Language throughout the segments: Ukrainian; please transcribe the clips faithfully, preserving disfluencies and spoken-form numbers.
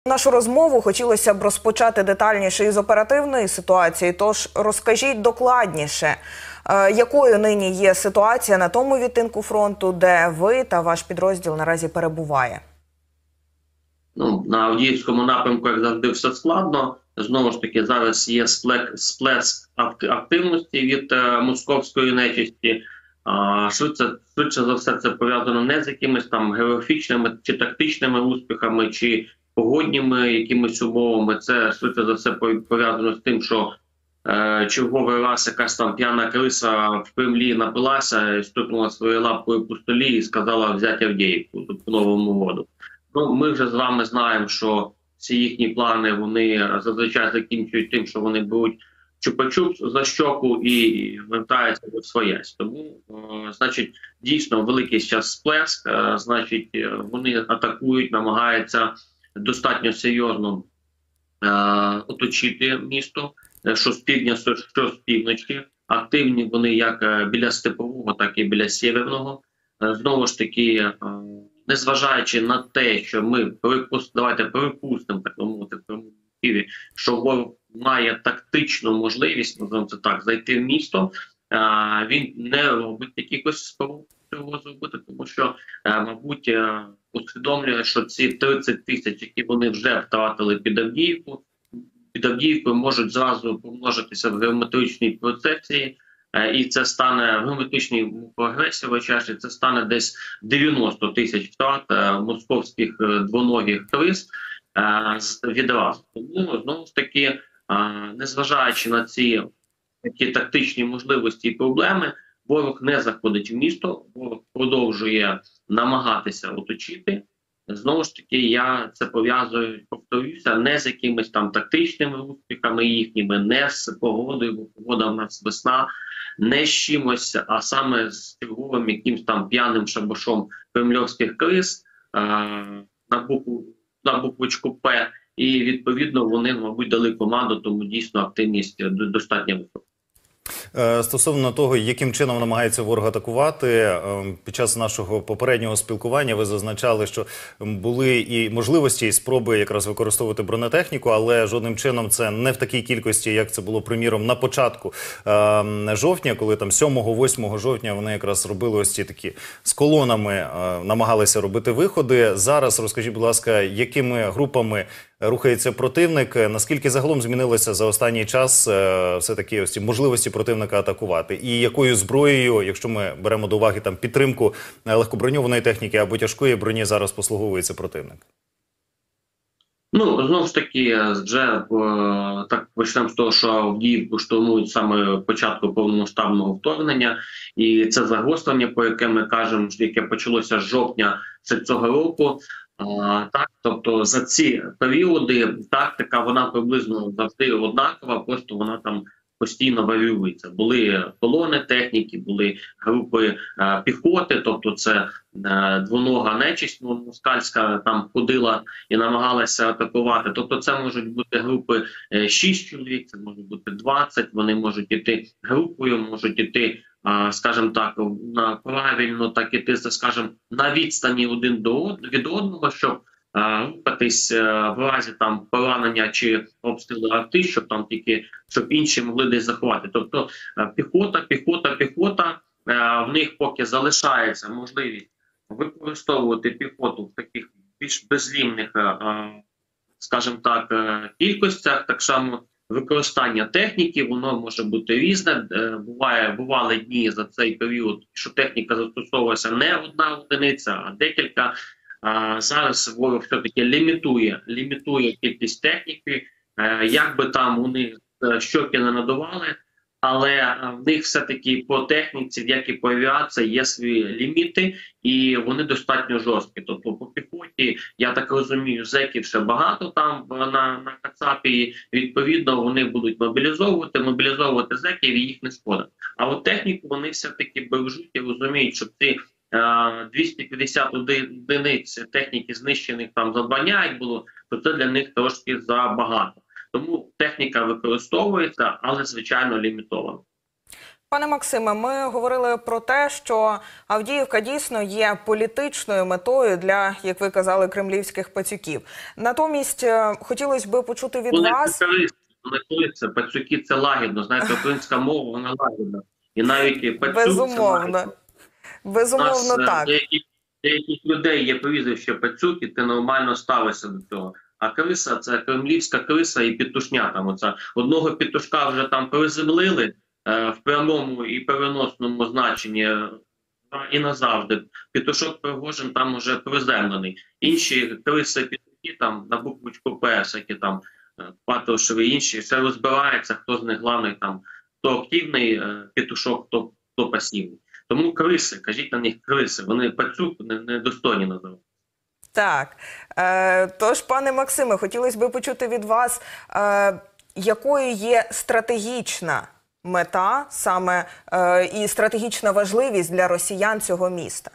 Нашу розмову хотілося б розпочати детальніше із оперативної ситуації, тож розкажіть докладніше, якою нині є ситуація на тому відтинку фронту, де ви та ваш підрозділ наразі перебуває? Ну, на Авдіївському напрямку, як завжди, все складно. Знову ж таки, зараз є сплеск активності від е, московської нечисті. А, швидше, швидше за все це пов'язано не з якимись там географічними чи тактичними успіхами, чи погодніми якимись умовами. Це швидше за все пов'язано з тим, що е, черговий раз якась там п'яна криса в Кремлі напилася, стукнула своєю лапкою по столі і сказала взяти Авдіївку по Новому року. Ну, ми вже з вами знаємо, що ці їхні плани, вони зазвичай закінчують тим, що вони беруть чупа-чупс за щоку і вертаються до своєсь. Тому, е, значить, дійсно великий зараз сплеск, е, значить, вони атакують, намагаються достатньо серйозно е, оточити місто, що з півдня, що з півночі. Активні вони як біля Степового, так і біля Сєверного. Е, знову ж таки, е, незважаючи на те, що ми припустимо, давайте припустимо, так мовити, що ворог має тактичну можливість, називаємо це так, зайти в місто, а, він не робить якихось спроб цього зробити, тому що, а, мабуть, а, усвідомлює, що ці тридцять тисяч, які вони вже втратили під Авдіївку, під Авдіївкою можуть зразу помножитися в геометричній процесії, і це стане в геометричній прогресії, чаші, це стане десь дев'яносто тисяч втрат московських двоногих крис відразу. Тому, знову ж таки, незважаючи на ці такі тактичні можливості і проблеми, ворог не заходить в місто, ворог продовжує намагатися оточити. Знову ж таки, я це пов'язую, повторюся, не з якимись там тактичними успіхами їхніми, не з погодою, бо погода в нас весна, не з чимось, а саме з черговим якимсь там п'яним шабашом кремльовських криз е на букву, на буквочку П, і відповідно вони, мабуть, дали команду, тому дійсно активність достатньо висока. Стосовно того, яким чином намагається ворог атакувати, під час нашого попереднього спілкування ви зазначали, що були і можливості, і спроби якраз використовувати бронетехніку, але жодним чином це не в такій кількості, як це було, приміром, на початку жовтня, коли там сьомого-восьмого жовтня вони якраз робили ось ці такі з колонами, намагалися робити виходи. Зараз розкажіть, будь ласка, якими групами рухається противник, наскільки загалом змінилося за останній час все-таки ось ці можливості противника атакувати? І якою зброєю, якщо ми беремо до уваги там підтримку легкоброньованої техніки або тяжкої броні, зараз послуговується противник? Ну, знову ж таки, вже так почнемо з того, що Авдіївку штурмують саме початку повномасштабного вторгнення, і це загострення, по яке ми кажемо, яке почалося з жовтня цього року. А, так, тобто за ці періоди тактика, вона приблизно завжди однакова, просто вона там постійно варіюється. Були колони техніки, були групи а, піхоти, тобто це а, двонога нечисть москальська там ходила і намагалася атакувати. Тобто це можуть бути групи е, шість чоловік, це може бути двадцять, вони можуть іти групою, можуть іти, скажімо так, на правильно так іти, скажімо, на відстані один до од... від одного, щоб рухатись в разі там поранення чи обстрілу арти, щоб там тільки, щоб інші могли десь заховати. Тобто піхота, піхота, піхота, в них поки залишається можливість використовувати піхоту в таких більш безлімних, скажімо так, кількостях, так само використання техніки, воно може бути різне. Буває, бували дні за цей період, що техніка застосовувалася не одна одиниця, а декілька. А зараз ворог все-таки лімітує, лімітує кількість техніки, як би там вони щоки не надували, але в них все-таки по техніці, як і по авіації, є свої ліміти, і вони достатньо жорсткі. Тобто по піхоті, я так розумію, зеків ще багато там на, на Кацапі, відповідно вони будуть мобілізовувати, мобілізовувати зеків і їх не шкода. А от техніку вони все-таки бережуть і розуміють, що ці двісті п'ятдесят одиниць техніки знищених там за два дня, як було, то це для них трошки забагато. Тому техніка використовується, але, звичайно, лімітована. Пане Максиме, ми говорили про те, що Авдіївка дійсно є політичною метою для, як ви казали, кремлівських пацюків. Натомість е, хотілося б почути від Вони вас... це пацюки, це лагідно. Знаєте, українська мова, вона лагідна. І навіть пацюк, Безумовно. це Безумовно, нас, так. Деяких, деяких людей є прізвище пацюк, і ти нормально ставишся до цього. А криса – це кремлівська криса і петушня. Там оця. Одного петушка вже там приземлили е, в прямому і переносному значенні е, і назавжди. Петушок Пригожин там уже приземлений. Інші криси петухи там на буквочку П, які там е, Патрушеви і інші, все розбирається, хто з них главний там, хто активний е, петушок, хто, хто пасивний. Тому криси, кажіть на них криси, вони пацюк не, не достойні називати. Так. Е, тож, пане Максиме, хотілося б почути від вас, е, якою є стратегічна мета саме е, і стратегічна важливість для росіян цього міста?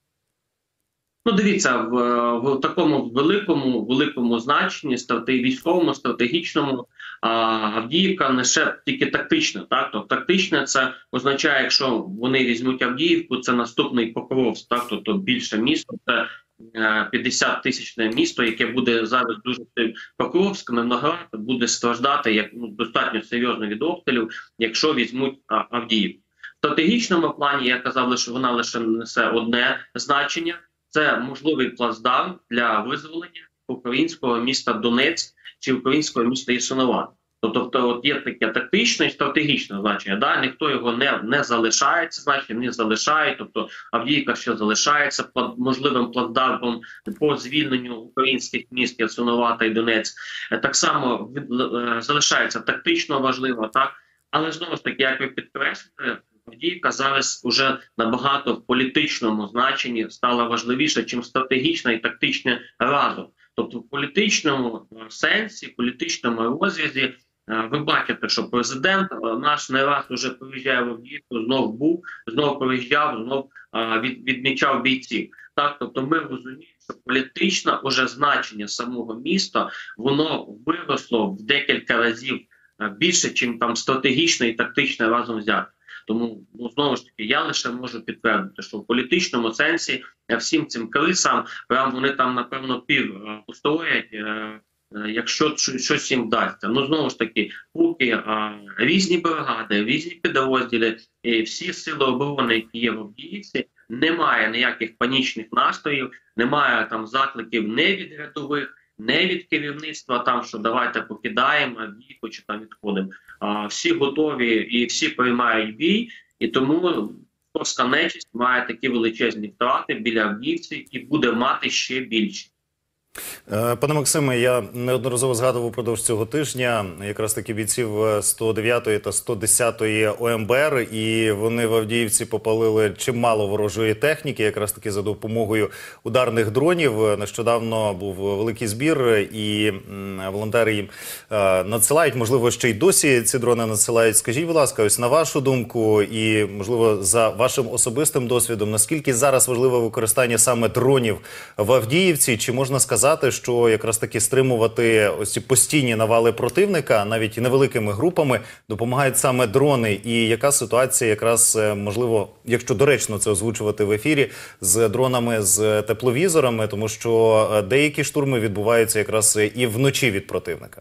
Ну, дивіться, в, в такому великому, великому значенні, стратег, військовому, стратегічному, а, Авдіївка не ще тільки тактична. Так? Тобто, тактичне це означає, якщо вони візьмуть Авдіївку, це наступний Покровськ, так? Тобто більше місто, це п'ятдесят тисячне місто, яке буде зараз дуже Покровськ, Мирноград, буде страждати як ну, достатньо серйозно від обстрілів, якщо візьмуть а, Авдіївку. В стратегічному плані я казав, що вона лише несе одне значення. Це можливий плацдарм для визволення українського міста Донецьк чи українського міста Ясиноват. Тобто от є таке тактичне і стратегічне значення. Да? Ніхто його не, не залишає, це значення не залишає. Тобто Авдіївка ще залишається плад, можливим плацдармом по звільненню українських міст Ясиновата і Донецьк. Так само від, е, залишається тактично важливо, так? Але знову ж таки, як ви підкреслили, Авдіївка зараз уже набагато в політичному значенні стала важливіше, чим стратегічна і тактичне разом. Тобто в політичному сенсі, в політичному розрізі ви бачите, що президент наш не раз уже приїжджає в Авдіївку, знов був, знов приїжджав, знов від, відмічав бійців. Так, тобто ми розуміємо, що політичне уже значення самого міста, воно виросло в декілька разів більше, чим там стратегічне і тактичне разом взяти. Тому, ну, знову ж таки, я лише можу підтвердити, що в політичному сенсі всім цим крисам, прям вони там, напевно, пів постоять, е, е, якщо щось їм вдасться. Ну, знову ж таки, поки е, різні бригади, різні підрозділи, і всі сили оборони, які є в Авдіївці, немає ніяких панічних настроїв, немає там закликів не від рядових, не від керівництва, там, що давайте покидаємо Авдіївку чи там відходимо. А, всі готові і всі приймають бій, і тому московська нечисть має такі величезні втрати біля Авдіївці і буде мати ще більше. Пане Максиме, я неодноразово згадував упродовж цього тижня якраз таки бійців сто дев'ятої та сто десятої О Ем Бе Ер, і вони в Авдіївці попалили чимало ворожої техніки, якраз таки за допомогою ударних дронів. Нещодавно був великий збір, і волонтери їм надсилають, можливо, ще й досі ці дрони надсилають. Скажіть, будь ласка, ось на вашу думку і, можливо, за вашим особистим досвідом, наскільки зараз важливе використання саме дронів в Авдіївці, чи можна сказати, що якраз таки стримувати ось ці постійні навали противника, навіть і невеликими групами, допомагають саме дрони? І яка ситуація якраз, можливо, якщо доречно це озвучувати в ефірі, з дронами, з тепловізорами, тому що деякі штурми відбуваються якраз і вночі від противника?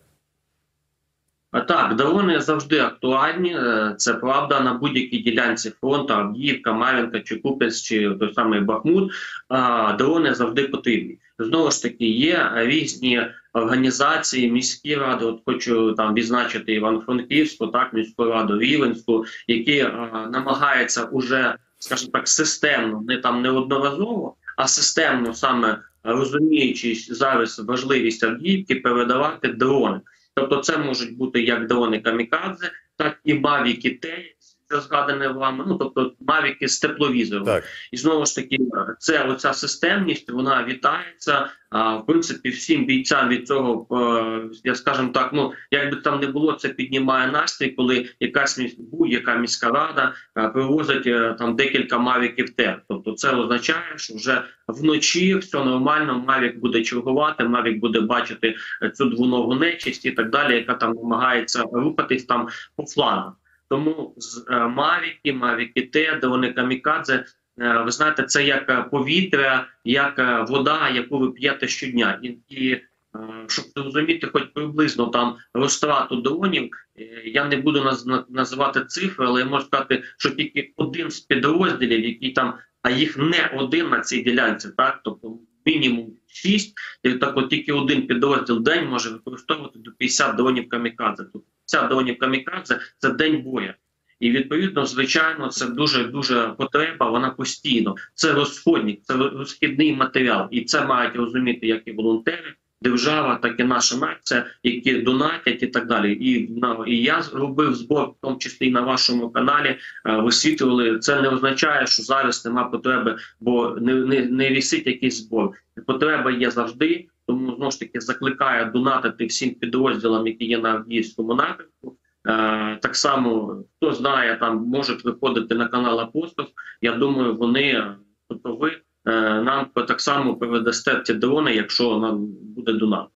Так, дрони завжди актуальні, це правда, на будь-якій ділянці фронту, Авдіївка, Мар'їнка, чи Куп'янськ, чи той самий Бахмут, дрони завжди потрібні. Знову ж таки, є різні організації, міські ради, от хочу там відзначити Івано-Франківську, так, міську раду Рівненську, які а, намагаються уже, скажімо так, системно, не там неодноразово, а системно саме розуміючи зараз важливість Авдіївки, передавати дрони. Тобто це можуть бути як дрони камікадзе, так і мавіки Т, що згадане вами, ну тобто мавіки з тепловізором. Так. І знову ж таки, це оця системність, вона вітається. А, в принципі, всім бійцям від цього, е, я скажімо так, ну як би там не було, це піднімає настрій, коли якась будь-яка міська рада е, привозить е, там декілька мавіків Т. Тобто це означає, що вже вночі все нормально, мавік буде чергувати, мавік буде бачити цю двоногу нечисть і так далі, яка там намагається рухатись там по флангах. Тому з е, Мавіки, Мавіки Т, дрони камікадзе, е, ви знаєте, це як е, повітря, як е, вода, яку ви п'єте щодня. І, і е, щоб зрозуміти хоч приблизно там розтрату дронів, е, я не буду наз, на- називати цифри, але я можу сказати, що тільки один з підрозділів, який там, а їх не один на цій ділянці, так, тобто мінімум шість, і так от тільки один підрозділ в день може використовувати до п'ятдесят дронів камікадзе. Тобто п'ятдесят дронів камікадзе – це день бою. І відповідно, звичайно, це дуже-дуже потреба, вона постійно. Це розходник, це розхідний матеріал. І це мають розуміти як і волонтери, держава, так і наша нація, які донатять і так далі. І, на, і я робив збор, в тому числі і на вашому каналі, е, висвітлювали. Це не означає, що зараз нема потреби, бо не, не, не вісить якийсь збор. Потреба є завжди, тому, знову ж таки, закликаю донатити всім підрозділам, які є на Авдіївському напрямку. Е, так само, хто знає, там можуть виходити на канал Апостол. Я думаю, вони, тобто ви, е, нам так само передасте ці дрони, якщо нам буде донат.